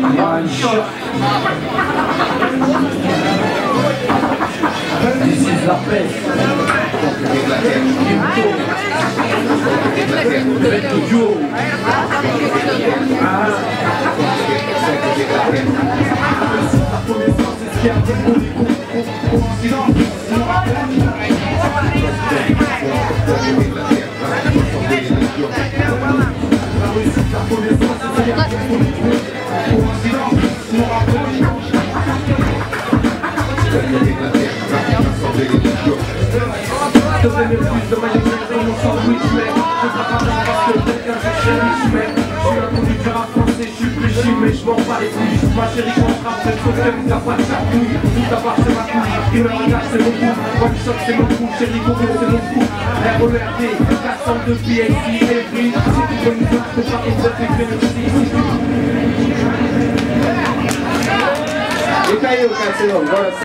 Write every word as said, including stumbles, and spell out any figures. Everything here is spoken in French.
This is la peste. Mais je m'en bats les couilles. Ma chérie quand je rappe cette sauce, il n'a pas de chapouille. Tout à part c'est ma couille, il me regarde c'est mon coup. One shot c'est mon coup, chérie Gogo c'est mon coup. R E R D, quatre cent deux P S I, Evry. Si tu veux nous autres, faut pas qu'on se fait bien aussi. E caiu, Cassiano, agora